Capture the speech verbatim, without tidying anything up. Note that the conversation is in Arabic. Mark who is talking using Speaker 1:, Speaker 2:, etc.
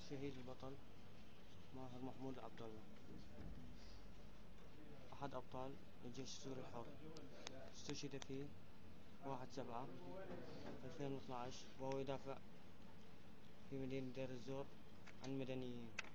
Speaker 1: الشهيد البطل ماهر محمود عبد الله، أحد أبطال الجيش السوري الحر، استشهد في واحد سبعة ألفين واثناشر وهو يدافع في مدينة دير الزور عن مدنيين.